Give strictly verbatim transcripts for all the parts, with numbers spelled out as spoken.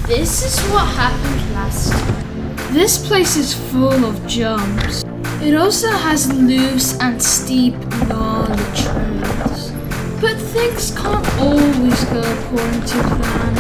This is what happened last time. This place is full of jumps. It also has loose and steep, gnarly trails. But things can't always go according to plan.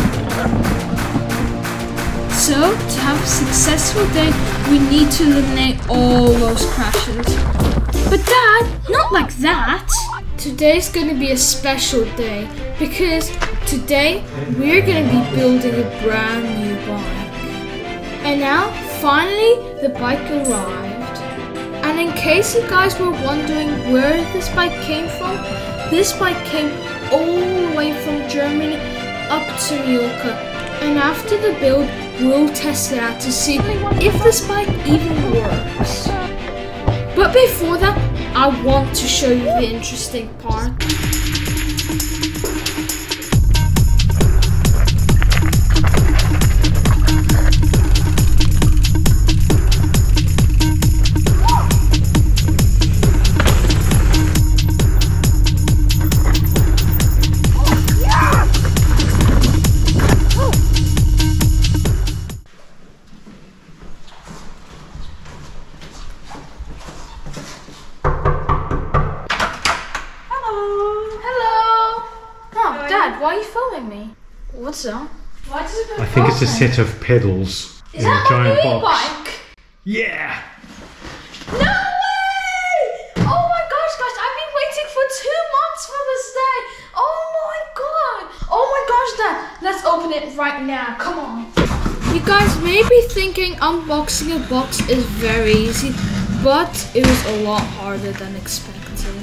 So, to have a successful day, we need to eliminate all those crashes. But Dad, not like that! Today's gonna be a special day because today we're gonna be building a brand new bike. And now, finally, the bike arrived. And in case you guys were wondering where this bike came from, this bike came all the way from Germany up to Mallorca. And after the build, we'll test it out to see if this bike even works. But before that, I want to show you the interesting part. Why are you filming me? What's that? Why does it go I think it's a set of pedals Is in a that giant my box. e-bike? Yeah! No way! Oh my gosh, guys, I've been waiting for two months for this day. Oh my god! Oh my gosh, Dad, let's open it right now. Come on. You guys may be thinking unboxing a box is very easy, but it was a lot harder than expected.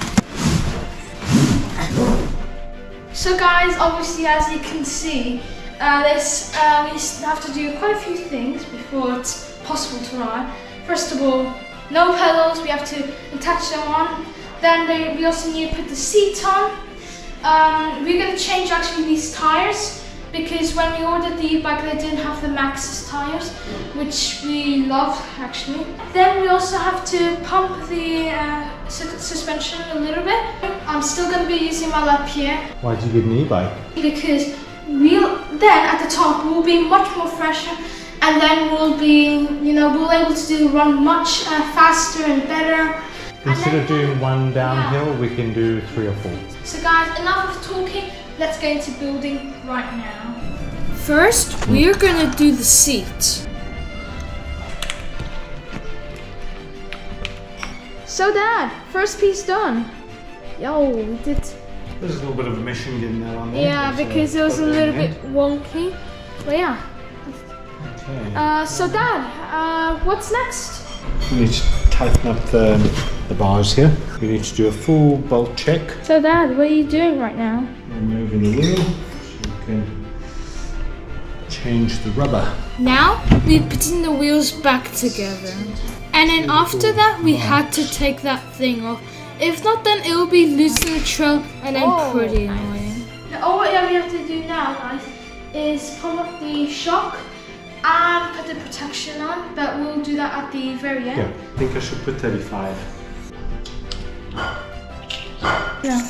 So guys, obviously as you can see, uh, this, uh, we have to do quite a few things before it's possible to ride. First of all, no pedals, we have to attach them on. Then they, we also need to put the seat on. Um, we're going to change actually these tires because when we ordered the e-bike they didn't have the Maxxis tires, which we love actually. Then we also have to pump the uh, su suspension a little bit. I'm still going to be using my lap here. Why did you get an e-bike? Because we'll then at the top we'll be much more fresher, and then we'll be, you know, we'll be able to do run much uh, faster and better. Instead and of doing one downhill, yeah. we can do three or four. So guys, enough of talking, let's get into building right now. First, we're gonna do the seat. So Dad, first piece done. Yo, we did. There's a little bit of a meshing in there on there. Yeah, because it was a little bit wonky. But yeah. Okay. Uh, so Dad, uh, what's next? We need to tighten up the, the bars here. We need to do a full bolt check. So Dad, what are you doing right now? Removing the wheel so we can change the rubber. Now we're putting the wheels back together. And then after that we had to take that thing off. If not, then it will be loose in the trail and then oh. pretty annoying. All what we have to do now, guys, is pull up the shock and put the protection on, but we'll do that at the very end. Yeah, I think I should put thirty-five. Yeah.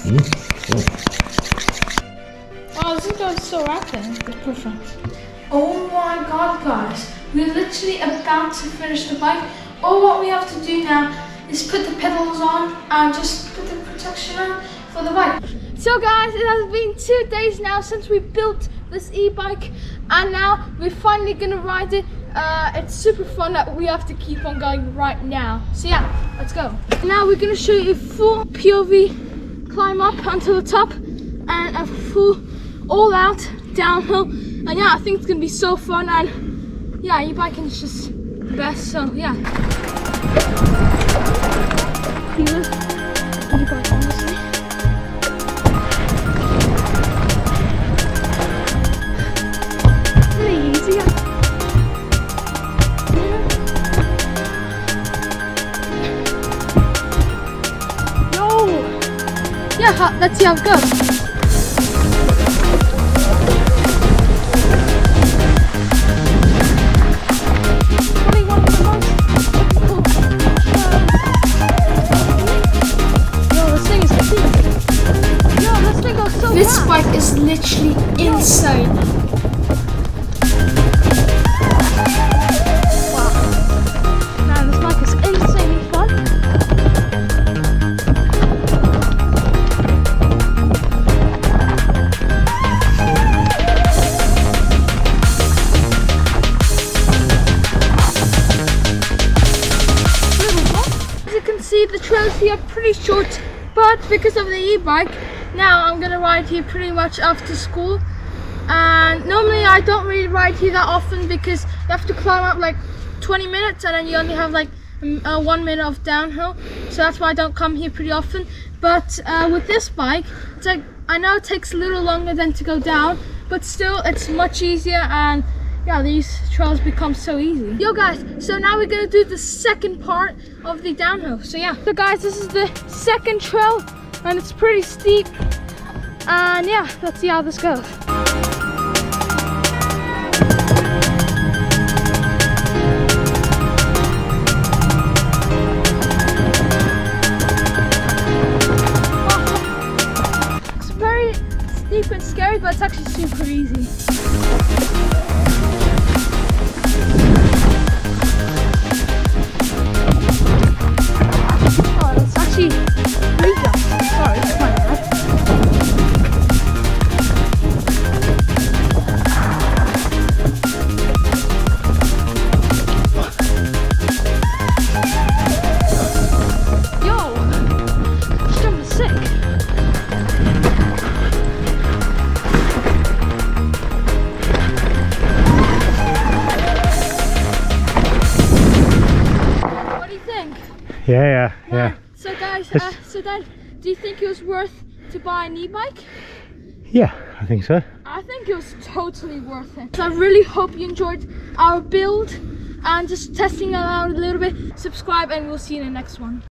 Mm. Wow, this is going so rapid. Perfect. Oh my god, guys. We're literally about to finish the bike. All what we have to do now is put the pedals on and just put the protection on for the bike. So guys, it has been two days now since we built this e-bike, and now we're finally gonna ride it. Uh, it's super fun that we have to keep on going right now. So yeah, let's go. Now we're gonna show you a full P O V climb up onto the top and a full all out downhill. And yeah, I think it's gonna be so fun, and yeah, e-biking is just the best, so yeah. Feel it, e-bike honestly. Pretty easy. Yo! Yeah, let's see how it goes. This bike is literally insane. trails here are pretty short, but because of the e-bike, now I'm gonna ride here pretty much after school. And normally I don't really ride here that often because you have to climb up like twenty minutes and then you only have like uh, one minute of downhill, so that's why I don't come here pretty often. But uh, with this bike, it's like, I know it takes a little longer than to go down, but still it's much easier, and yeah, these trails become so easy. Yo guys, so now we're gonna do the second part of the downhill. So yeah, so guys, this is the second trail and it's pretty steep, and yeah, let's see how this goes. It's very steep and scary, but it's actually super easy. Yeah, yeah, yeah. So guys, uh, so Dad, do you think it was worth to buy an e-bike? Yeah, I think so. I think it was totally worth it. So I really hope you enjoyed our build and just testing it out a little bit. Subscribe and we'll see you in the next one.